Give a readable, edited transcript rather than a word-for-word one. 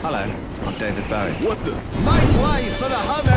Hello, I'm David Bowie. What the? Make way for the homo!